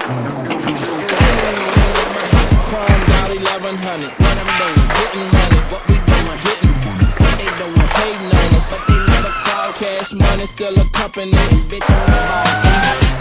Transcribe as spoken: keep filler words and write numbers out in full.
Chrome out eleven hundred. What I'm doing, getting money. What we doing, getting money. What they doing, hating on us, but they never call. Cash money still a company. And bitch, I'm the boss.